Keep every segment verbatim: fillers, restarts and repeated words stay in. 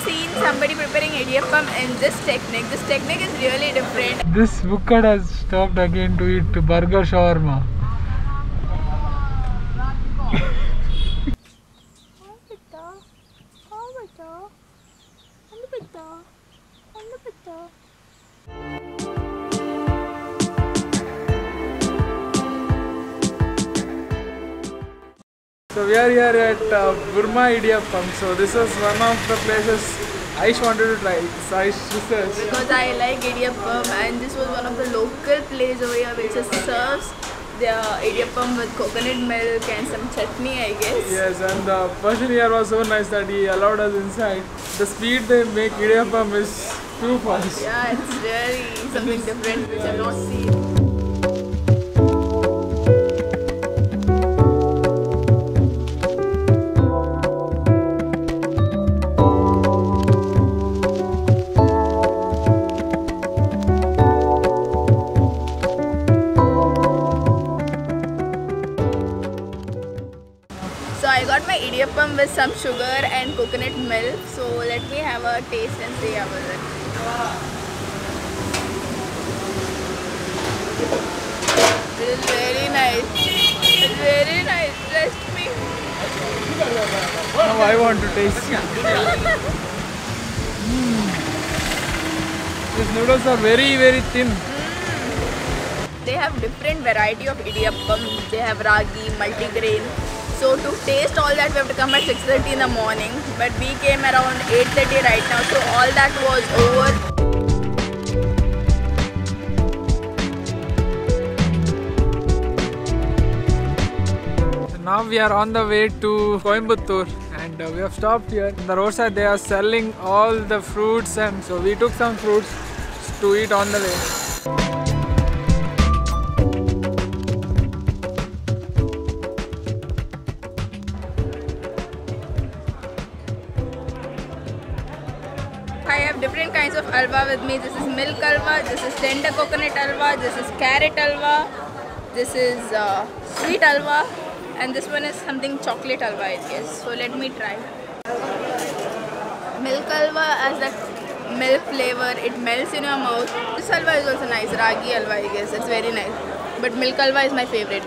seen somebody preparing idiyappam in this technique. This technique is really different. This Vukkad has stopped again to eat burger shawarma. So we are here at uh, Burma Idiyappam. So this is one of the places Aish wanted to try. It's Aish research. Because I like idiyappam, and this was one of the local places over here which just serves their idiyappam with coconut milk and some chutney, I guess. Yes, and the person here was so nice that he allowed us inside. The speed they make idiyappam is too fast. Yeah, it's really something different which I've not seen. So I got my idiyappam with some sugar and coconut milk. So let me have a taste and see how is it. It is very nice. It's very nice. Trust me. Now I want to taste. mm. These noodles are very very thin. Mm. They have different variety of idiyappam. They have ragi, multigrain. So to taste all that we have to come at six thirty in the morning, but we came around eight thirty right now, so all that was over. So now we are on the way to Coimbatore, and uh, we have stopped here. On the roadside they are selling all the fruits, and so we took some fruits to eat on the way. I have different kinds of alwa with me. This is milk alwa, this is tender coconut alwa, this is carrot alwa, this is uh, sweet alwa, and this one is something chocolate alwa, I guess. So let me try. Milk alwa has that milk flavor, it melts in your mouth. This alwa is also nice, ragi alwa, I guess. It's very nice. But milk alwa is my favorite.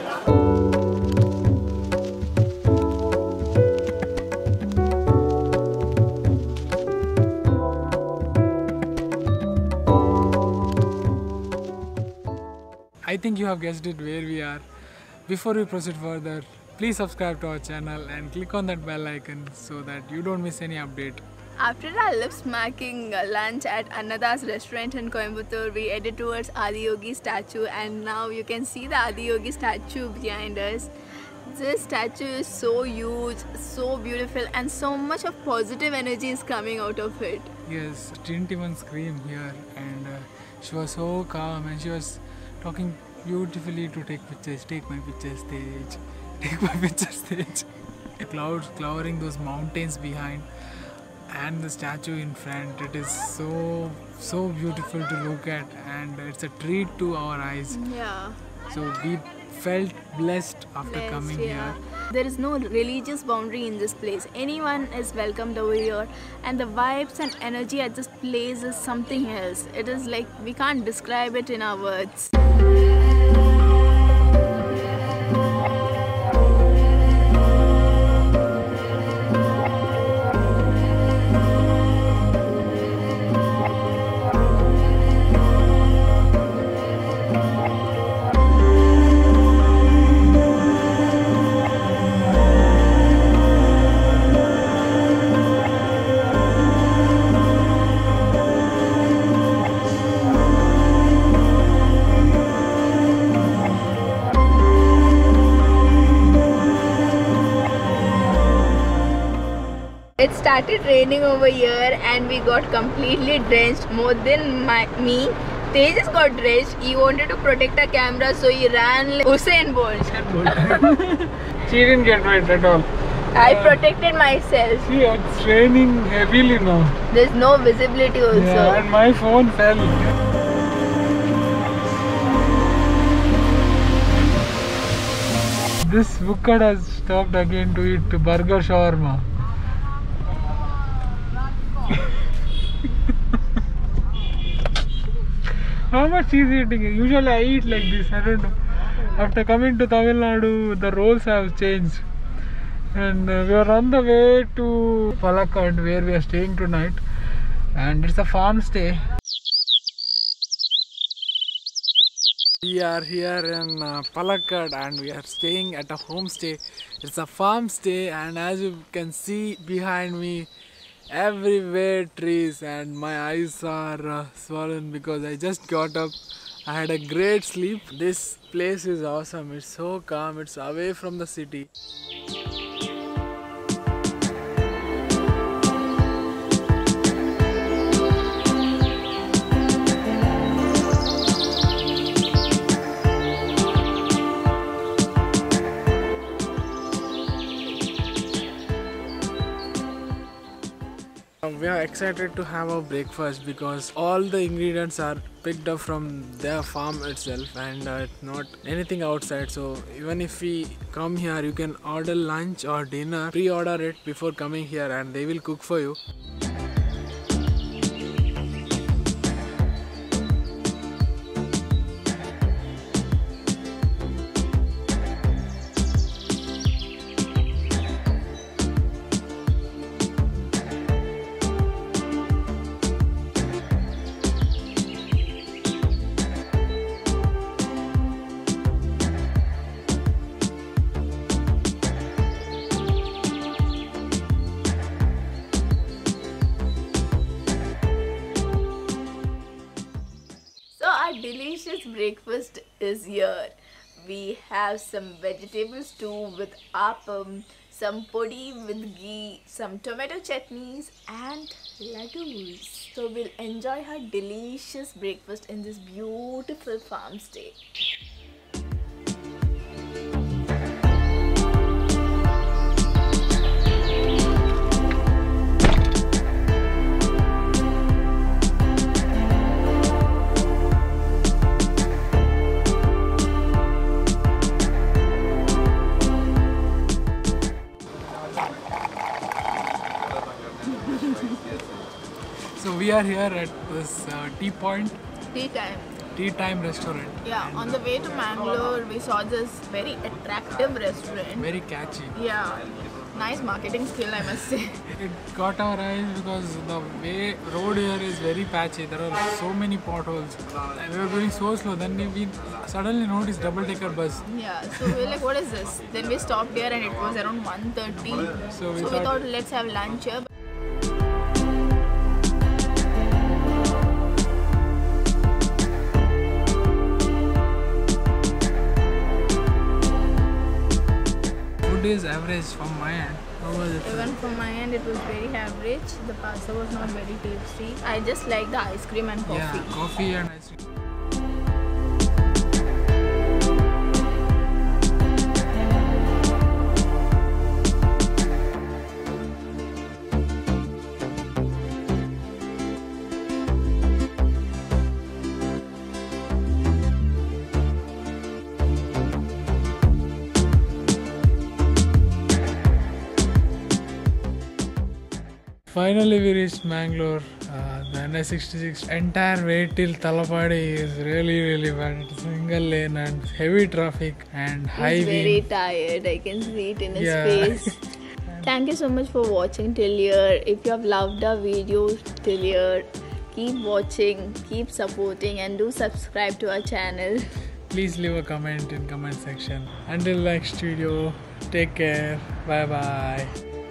I think you have guessed it where we are. Before we proceed further, please subscribe to our channel and click on that bell icon so that you don't miss any update. After our lip-smacking lunch at Annada's restaurant in Coimbatore, we headed towards Adiyogi statue, and now you can see the Adiyogi statue behind us. This statue is so huge, so beautiful, and so much of positive energy is coming out of it. Yes, she didn't even scream here, and uh, she was so calm, and she was talking beautifully to take pictures. Take my picture stage. Take my picture stage. The clouds covering those mountains behind, and the statue in front. It is so so beautiful to look at, and it's a treat to our eyes. Yeah. So we felt blessed after Blessed, coming yeah. here. There is no religious boundary in this place. Anyone is welcomed over here, and the vibes and energy at this place is something else. It is like we can't describe it in our words. It started raining over here and we got completely drenched, more than my, me. Tejas got drenched. He wanted to protect our camera, so he ran like Usain Bolt. She didn't get wet at all. I uh, protected myself. See, it's raining heavily now. There's no visibility also. Yeah, and my phone fell. This Vukkad has stopped again to eat burger shawarma. how much she's eating. Usually I eat like this. I don't know. After coming to Tamil Nadu, the roles have changed. And uh, we are on the way to Palakkad, where we are staying tonight. And it's a farm stay. We are here in uh, Palakkad and we are staying at a homestay. It's a farm stay, and as you can see behind me, everywhere trees, and my eyes are uh, swollen because I just got up. I had a great sleep. This place is awesome. It's so calm. It's away from the city. We are excited to have our breakfast because all the ingredients are picked up from their farm itself, and uh, not anything outside. So even if we come here, you can order lunch or dinner, pre-order it before coming here, and they will cook for you. Delicious breakfast is here. We have some vegetable stew with appam, some podi with ghee, some tomato chutneys and laddus. So we'll enjoy our delicious breakfast in this beautiful farm stay. So we are here at this uh, tea point, Tea time. tea time restaurant. Yeah, and, on the way to Mangalore, we saw this very attractive restaurant. Very catchy. Yeah, nice marketing skill, I must say. It caught our eyes because the way road here is very patchy. There are so many potholes. And we were going so slow. Then we suddenly noticed double-decker bus. Yeah, so we were like, what is this? Then we stopped here and it was around one thirty. So we so thought, we thought let's have lunch here. is average from my end. How was it? Even from my end, it was very average. The pasta was not very tasty. I just like the ice cream and coffee. Yeah, coffee and ice cream. Finally we reached Mangalore. Uh, the N S sixty-six entire way till Talapadi is really really bad. It's single lane and heavy traffic and high He's very wind. tired. I can see it in his Yeah. face. Thank you so much for watching till here. If you have loved our videos till here, keep watching, keep supporting and do subscribe to our channel. Please leave a comment in comment section. Until next video, take care. Bye bye.